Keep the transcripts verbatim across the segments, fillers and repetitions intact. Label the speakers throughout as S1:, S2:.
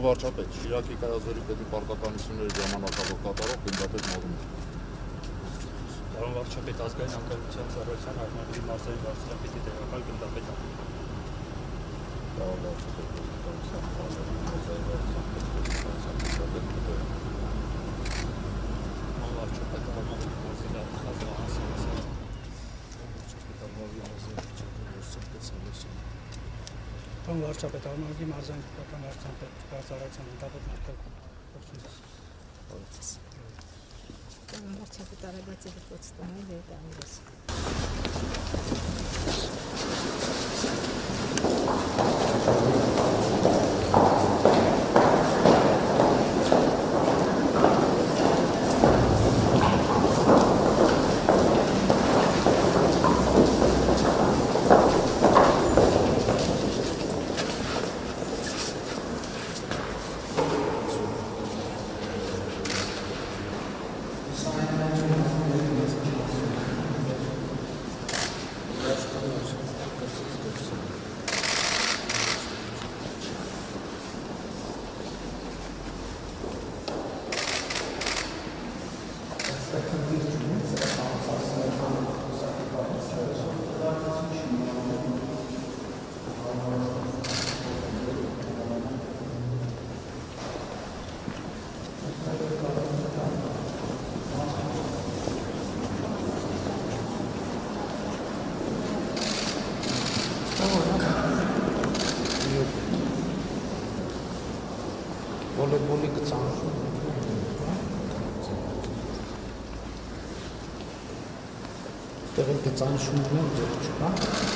S1: վարչապետ, Շիրակի կայազորի պետի պարտականությունների ժամանակավոր կատարող գնդապետ Մալումյան։
S2: Պարոն վարչապետ, ազգային անկախության ծառայության Արմավիրի մարզային վարչապետի տեղակալ գնդապետ։
S1: Պարոն վարչապետ, ոստիկանության մարզային վարչապետի գնդապետ։
S2: Պարոն վարչապետ, Արմավիրի մարզային ազգային Պարոն վարչապետ, Արմավիրի մարզային վարչապետի գնդապետ Մարկել Կոչունցես։
S3: Պարոն վարչապետ, Արաբացի դպրոցի վերդանիրս։
S4: Voleboli գծանշում տեղի գծանշումն են դեր չկա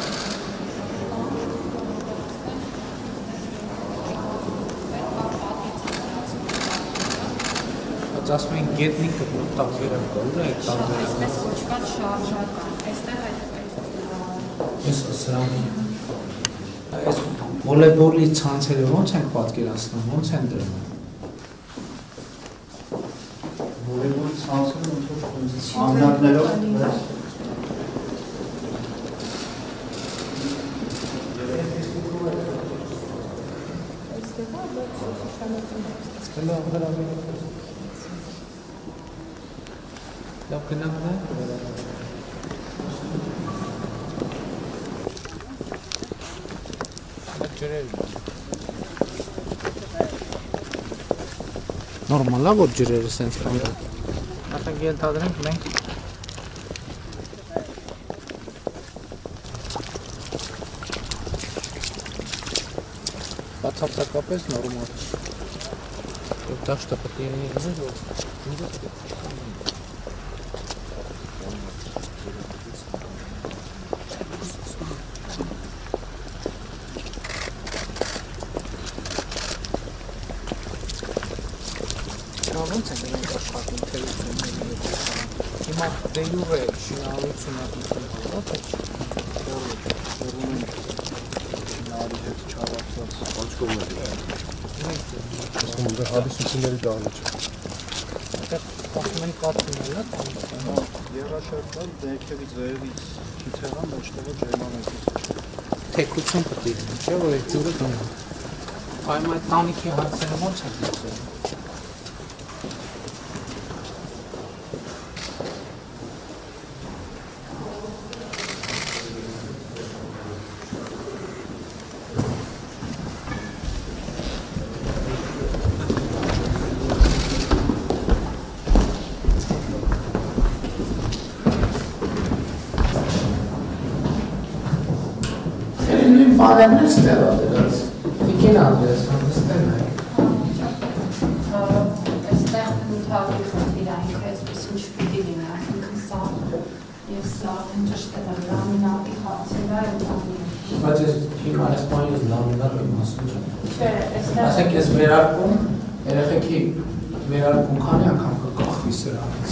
S4: Բայց ասում են գետնիկը տակերը կորում է
S3: Այսպես կոչված շարժական, այստեղ
S4: Ես սրանք Այս voleboli ցանցերը ոնց են պատկերացնում, ոնց են դրում
S5: Voleboli ցանցերը ոնց որ ամրակներով
S3: այստեղ է, բայց շշանացում
S4: Լավ հրավեր Լավ գնանք նա Նորմալ է, որ ջրերը սենց կանդը Նախենք ենթադրենք մենք Բացապտակապես նորմալ Եվ դաշտը պտի ենի գնի, որ ջուրը Ոնց են նրանք աշխատում թերությունների Հիմա դեյուր է շինարարությունը ոնց է
S5: շերունում նարի հետ չավարտված աչկովներ Ասում դե հանդիսությունների դահլիճ
S4: Ասում են կատունել է
S5: Եղաշարքան դեքերից վերևից քիթեղան մեջտեղը ջերման եկից
S4: Թեքություն պտի լինի, չէ, որ այդ ջուրը դնում Այմ այդ տանիքի հարցերը ոնց է դիցել Բաներն ես տեղա դրած, դիկին անդրես, հանդստեն է
S3: Այստեղ նութավի խնդիր այնք այսպես ինչ պիտի լինի, այսինքն սա և սա ճշտ է լամինատի խացել է
S4: Բայց ես հիմա այս բանի ես լամինատ եմ ասում չեմ
S3: Չէ, այստեղ
S4: Ասեք ես վերարկում, երեխեքի վերարկում քանի անգամ կկախվի սրանից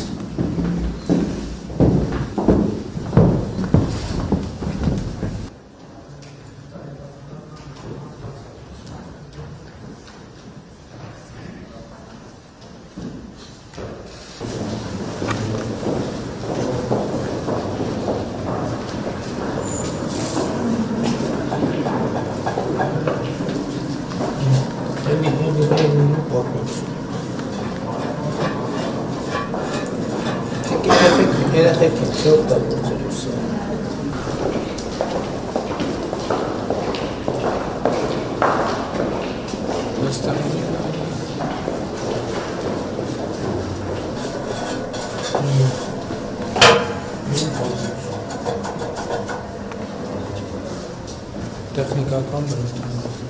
S4: Let me hold it երեխեք է չի օգտագործել ուսը։ Տեխնիկական բնություն։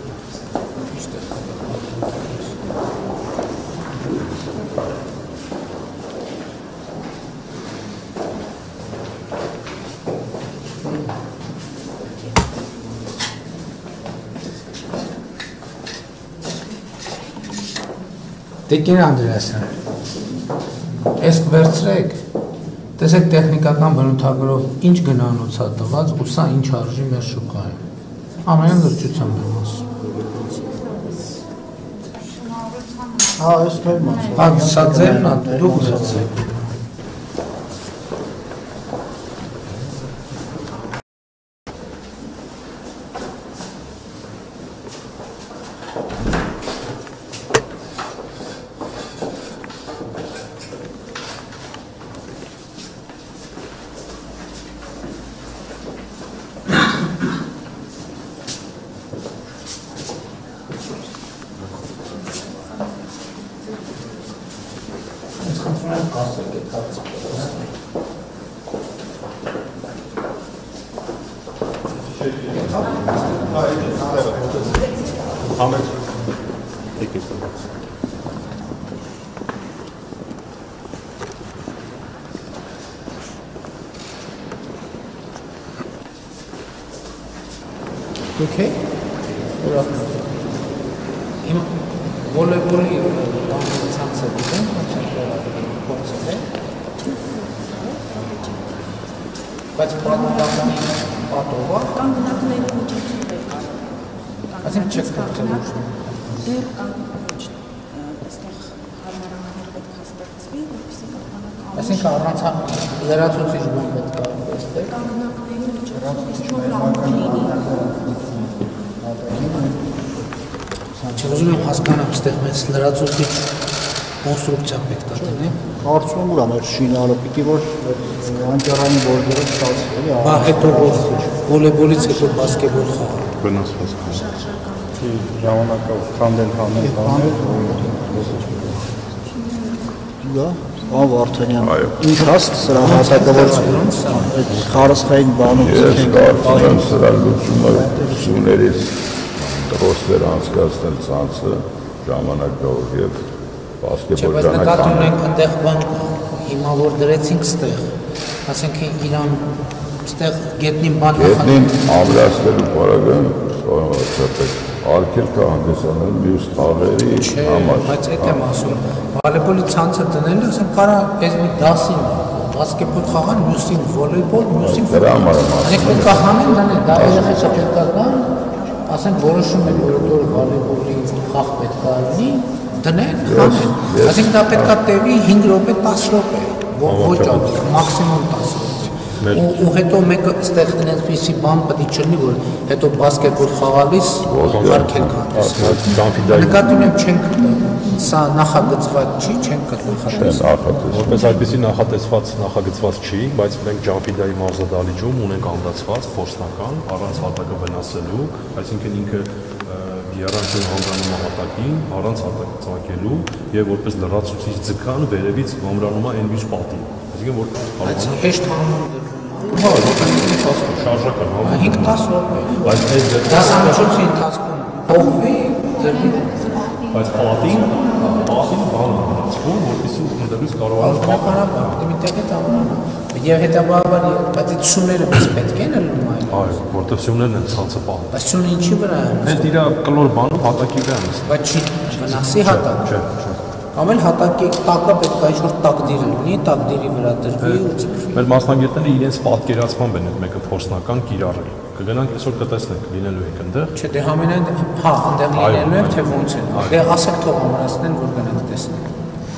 S4: Տիկին Անդրեասյան, ես կվերցրեք, տեսեք տեխնիկական բնութագրով ինչ գնանոց է տված ու սա ինչ արժի մեր շուկայում, ամենան գրճության մեր մասում։
S5: Հա, ես մեր մասում։
S4: Հա, սա ձերն է, դուք վերցրեք։ Okay? Իմ վոլեբոլի ցանցը դիտեմ, բայց պատմական պատովա
S3: կանգնակների միջոցով է կարող։
S4: ասենք չեք կարծում։
S3: Դեր կանգնած այստեղ հարմարաններ պետք է ստեղծվի, որպեսզի կապանական։
S4: Այսինքն առանց լրացուցիչ բան պետք է այստեղ։
S3: Կանգնակների միջոցով ինչ-որ լամպ լինի։
S4: Չլուզում եմ հասկանամ, ստեղ մեզ լրացուցիչ կոնստրուկցիա պետք է դնի։
S5: Կարծում եմ մեր շինարը պիտի որ անջարային բորդերը ստացվի, էլի։
S4: Բա հետո որ վոլեբոլից հետո բասկետբոլ խաղա։
S1: Վնասված կա։
S5: Չի ժամանակով քանդել հանել հանել։ Դա Ան Վարդանյան։ Ինչ հաստ սրա հատակավոր այդ խարսխային բանում
S6: Ես կարծում եմ սրա լուծումը սյուներից դրոստեր անցկացնել ցանցը ժամանակով եւ բասկետբոլ
S4: Բայց նկատի ունենք այնտեղ բան հիմա որ դրեցինք ստեղ, ասենք իրան ստեղ գետնին բան
S6: Գետնին ամրացնելու պարագան սովորաբար արկել կա հանդիսանում մյուս խաղերի համար։
S4: Բայց այդ եմ ասում, վոլեբոլի ցանցը դնել, ասենք կարա այս մի դասին բասկետբոլ խաղան, մյուսին վոլեբոլ, մյուսին
S6: Դրա համար եմ ասում։
S4: Անեք պետք է հանեն դնել, դա երեխեքը պետք է գան, ասենք որոշում են որ դոր վոլեբոլի խաղ պետք է լինի, դնեն, հանեն։ Ասենք դա պետք է տևի հինգ րոպե, տասը րոպե, ոչ ավելի, մաքսիմում տասը րոպե։ Ու հետո մեկը ստեղ այնպիսի բան պետք է չլինի, որ հետո բասկետբոլ խաղալիս արկել կան։ Նկատի ունեմ չենք սա նախագծված չի, չենք նախատեսված։
S2: Որպես այդպեսի նախատեսված նախագծված չի, բայց մենք Ջամփիդայի մարզադահլիճում ունենք ամրացված փորձնական առանց հատակը վնասելու, այսինքն ինքը եռանկյուն հանգանում է հատակին, առանց հատակը ծակելու եւ որպես լրացուցիչ ձգան վերևից հանգանում է այն մյուս պատին։ Այսինքն որ
S4: Բայց հեշտ հանում
S2: Հա, շարժական հա։
S4: հինգ-տասը րոպե։
S2: Բայց այս
S4: դասամիջոցի ընթացքում փոխվի դեպի
S2: բայց պատին, պատին բան ունեցվում, որպեսզի ընդդեմ կարողանան
S4: բնականաբար, դիմիտեղից ամենանա։ Եվ հետաբավար, բայց այդ շուները պես պետք են ելնում այլ։
S2: Այո, որտեղ սյուններն են ցանցը պահում։
S4: Բայց շունը ինչի վրա է։
S2: Հենց իր կլոր բանում հատակի վրա է։
S4: Բայց չի վնասի հատակ։
S2: Չէ, չէ։
S4: Կամ էլ հատակի տակը պետք է ինչ-որ տակդիր լինի, տակդիրի վրա դրվի ու ձգվի։
S2: Մեր մասնագետները իրենց պատկերացմամբ են այդ մեկը փորձնական կիրառել։ Կգնանք այսօր կտեսնենք լինելու եք այնտեղ։
S4: Չէ, դե համենայն հա, այնտեղ լինելու է, թե ոնց են։ Դե ասեք թող ամրացնեն, որ գնանք տեսնենք։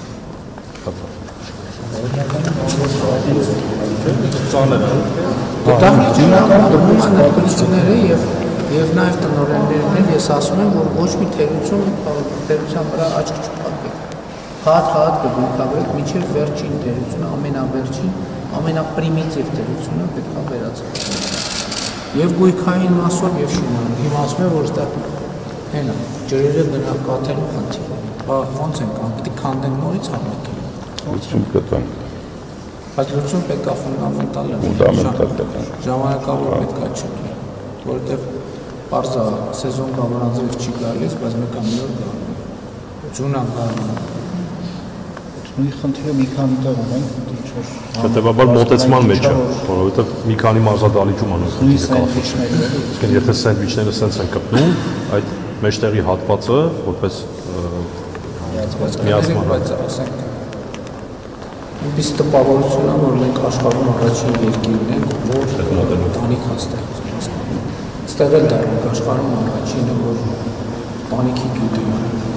S2: Ծանր է։
S4: Դա հիմնականում դրվում է ներկայացումները եւ եւ նաեւ տնօրեններն են, ես ասում եմ, որ ոչ մի թերություն թերության վրա աչք չփակի։ Հատ-հատ կգույքավորեք մինչև վերջին տերությունը, ամենավերջին, ամենապրիմիտիվ տերությունը պետք է վերացվի։ Եվ գույքային մասով եւ շինարարում։ Հիմա ասում եմ, որ դա հենա, ջրերը դրանք կաթելու խնդիր։ Բա ոնց են կան, պիտի քանդենք նորից համեկի։
S6: Լուծում կտանք։
S4: Բայց լուծում պետք է ֆունդամենտալ ժամանակավոր պետք է չլինի, որովհետեւ պարզա սեզոն կա, որ անձրև չի գալիս, բայց մեկ ամի օր գալու։ Ձունա գալու։
S5: Մի խնդիրը մի քանի տեղ ունենք, ինչ-որ
S2: Հետևաբար մոտեցման մեջ է, որովհետև մի քանի մարզադահլիճում անց խնդիրը կապվում է։ Իսկ եթե սենդվիչները սենց են կպնում, այդ մեջտեղի հատվածը որպես միացման
S4: ասենք Ինձ տպավորություն է, որ մենք աշխարհում առաջին երկիրն ենք, որ տանիք հաստատում։ Ստեղ էլ դա ենք աշխարհում առաջինը, որ տանիքի գիտենք։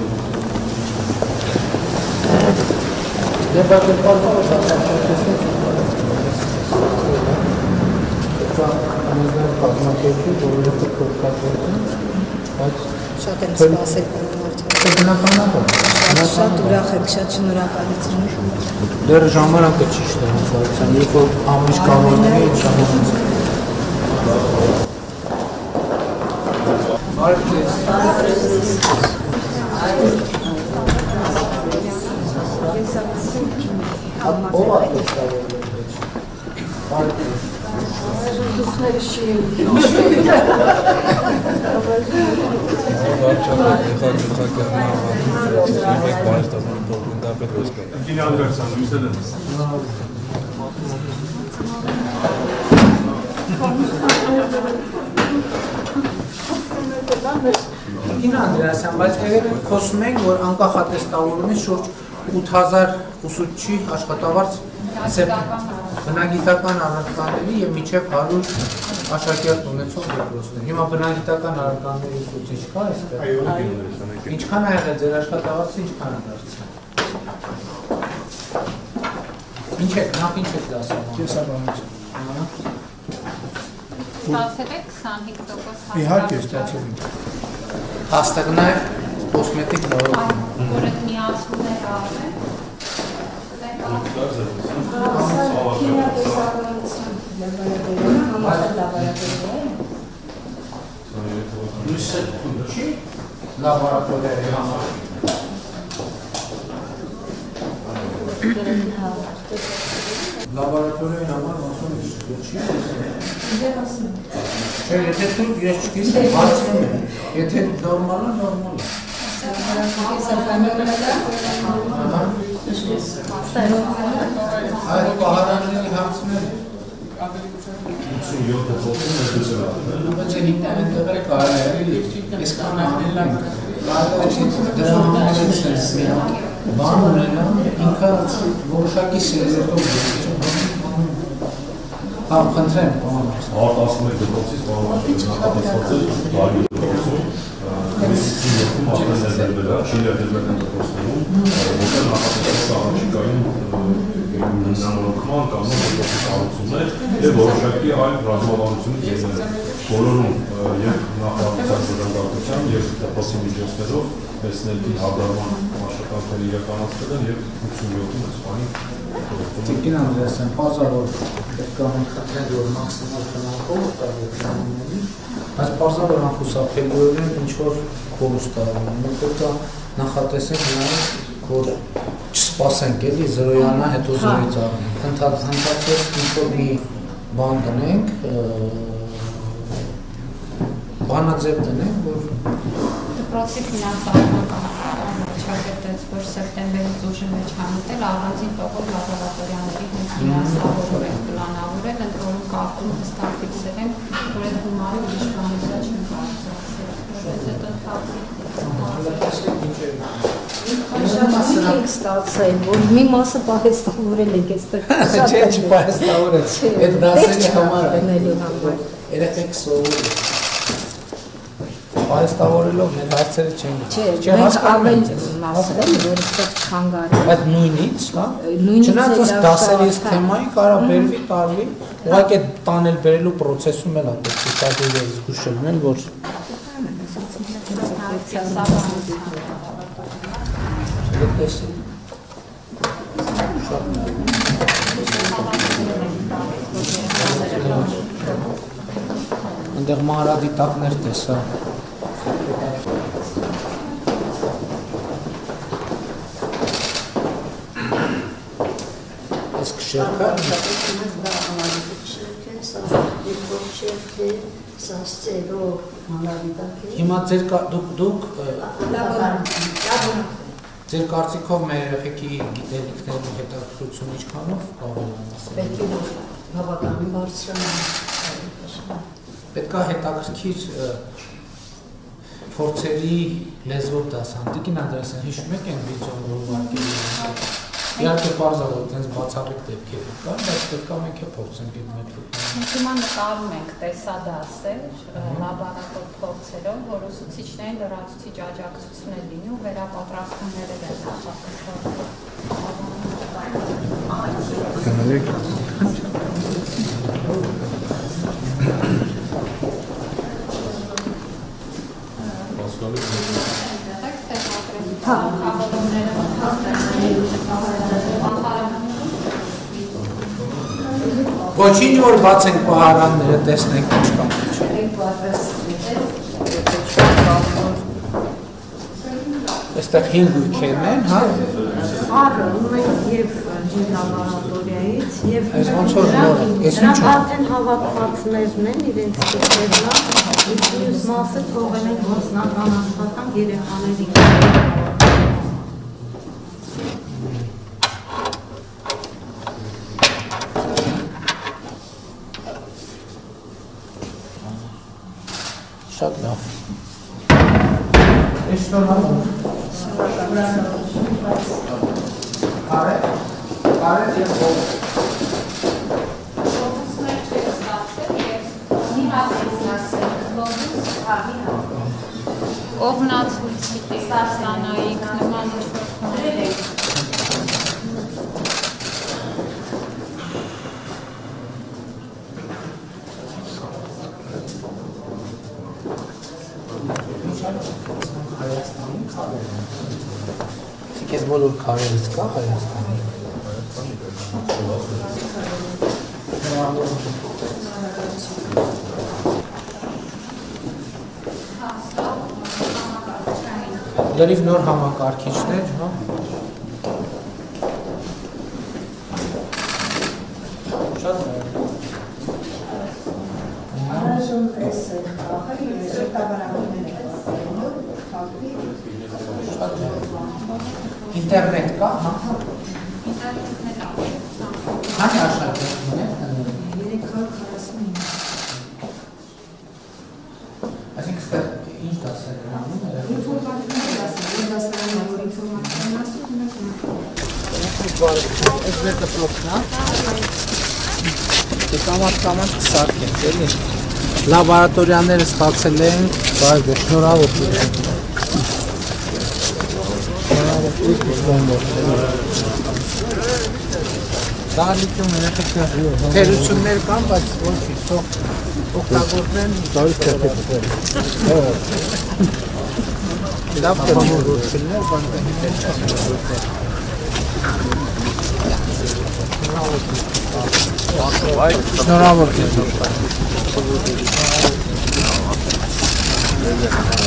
S4: Դե բայց պարզապես ասացիացնենք դա անձնական կազմակերպություն, որը փոխկապություն, բայց
S7: շատ եմ սպասել
S4: բնականաբար։
S7: Շատ ուրախ եք, շատ շնորհակալություն։
S4: Դեռ ժամանակը ճիշտ է հանդիսացան, երբ որ ամիշ կավորների այդ ժամանակը։ Ո՞վ է տեսարել։
S3: Դուքները շի
S4: Ինա Անդրեասյան, բայց երևի խոսում ենք, որ անկախ ատեստավորումից շուրջ ութ հազար ուսուցչի աշխատավարձ բնագիտական առարկաների և մինչև հարյուր աշակերտ ունեցող դպրոցներ։ Հիմա բնագիտական առարկաների ուսուցիչ կա այստեղ։ Ինչքան ա եղել ձեր աշխատավարձը, ինչքան ա դարձել։ Ինչ եք, նախ ինչ եք դասավանում։
S8: Կեսաբանություն։
S3: Ստացել եք քսանհինգ տոկոս
S8: Իհարկե ստացել ենք։
S4: Հաստեղ նաև կոսմետիկ լավոտ։
S3: Որ այդ միացումները արվեն։
S4: Լաբորատորիայի համար։ Լաբորատորիայի համար ասում ես, չի ասում։ Չէ, եթե դու ես չգիտեմ, հարցնում եմ։ Եթե նորմալ է, նորմալ է։ Այդ պահարանների հարցներ բայց են ինտեղ այնտեղ է կարելի ես կան անել ենք կարելի դրա համարից բան ունենա ինքը որոշակի սերետով հա խնդրեմ
S2: Արդ ասում եք դպրոցից նախատեսված է բարի դպրոցում Երկում ատեններվել է, չի ներդրվական դպրոցներում, որտեղ նախատեսված առաջիկայում նմանօրոքման կամ դպրոցի կառուցումներ և որոշակի այլ ռազմավարությունից բոլորում և նախարարության բաժանորդության և դպրոցի միջոցներով տեսնելքի հագարման աշխատանքները իրականացվել են և ութսունյոթում այսպանի
S4: Տիկին Անդրեասյան, պարզավոր պետք է մենք խնդրենք, որ մաքսիմալ խնամքով տարբերությունների, բայց պարզավոր անխուսափելիորեն ինչ-որ կորուստ տարվում, մենք պետք է նախատեսենք նաև, որ չսպասենք էլի զրոյանա, հետո զրոյից առնենք, հնդացես ինչ-որ մի բան դնենք, բանաձև դնենք, որ
S3: Դպրոցի ֆինանսավորական շարքետեց, որ սեպտեմբերից ուժի մեջ համիտել առանձին տողով լաբորատորիաների հետ ֆինանսավորել ենք պլանավորել, ընդ որում կարգում հստակ ֆիքսել ենք, որ այդ գումարը ուրիշ բանիզա չեն կարծրացել, որպես այդ
S7: Շատ եք ստացել, որ մի մասը պահեստավորել եք այստեղ։
S4: Չէ, չպահեստավորել, այդ դասերի համար է, երեխեք սովորել։ Պահեստավորելով մեր հարցերը չեն
S7: Չէ, մենք ավել մասել եմ, որ ստեղ չխանգարել։
S4: Բայց նույնից, հա, չնայած այս դասերից թեմայի կարա բերվի, տարվի, ուղղակի այդ տանել բերելու պրոցեսում էլ է պետք է տարբերել զգուշել, որ Այնտեղ մանրադիտակներ տեսա։ Այս քշերքը հիմա ձեր դուք դուք ձեր կարծիքով մեր երեխեքի գիտելիքներն ու հետաքրքրությունը ինչքանով ավելանա։
S7: Պետք է բավականին բարձրանա։
S4: Պետք է հետաքրքիր փորձերի լեզվով դասան։ Տիկին Անդրեասյան, հիշում եք այն վիդեոն, որ ուղարկել եմ։ Իհարկե պարզ է, որ այդպես բացառիկ դեպքեր կան, բայց պետք է մենք է փորձենք այդ մեթոդը։
S3: Մենք հիմա նկարում ենք տեսադասեր, լաբորատոր փորձերով, որ ուսուցիչներին լրացուցիչ աջակցություն է լինի ու վերապատրաստումները են
S4: Ոչինչ որ բաց ենք պահարանները տեսնենք ինչ կան։ Այստեղ հինգ ույքերն են, հա։
S7: Առը ունենք եւ լաբորատորիայից եւ
S4: նրանք
S7: արդեն հավաքվածներն են իրենց տիպերն, իսկ մյուս մասը թողել են գործնական աշխատանք երեխաների։
S4: Շատ լավ։ Ես շնորհակալ եմ։ Կարե, կարե եւ ով։
S3: Ֆոկուսներ չեք ստացել եւ մի հատ ստացել, լոդուս հավի հա։ Կողմնացույց պիտի ստանայիք նման ինչ-որ բաներ։
S4: Ես բոլոր քարերից կա Հայաստանի։ Լրիվ նոր համակարգիչներ, հա։ Շատ լավ։
S7: Այժմ էս է խաղը, շերտաբարանները։
S4: Շատ լավ։ Ինտերնետ կա, հա։
S3: Ինտերնետն էլ
S4: Քանի աշակերտ ունեք։
S7: երեք հարյուր քառասունինը։
S4: Այսինքն ստեղ ինչ դասեր են անում։
S7: Ինֆորմատիկան դասը, դասարանը, որ ինֆորմատիկան ասում ունենք։
S4: Այս վերքը պրոկնա։ Դե կամած կամած կսարքենք, էլի։ Լաբորատորիաները ստացել ենք, բայց շնորհավոր եք։ Դալիքում երեխեքը թերություններ կան, բայց ոչինչ, թող օգտագործեն դարի թերթեր։ Լավ թերություններ, բայց հետեր չեն գործել։ Շնորհավոր եք։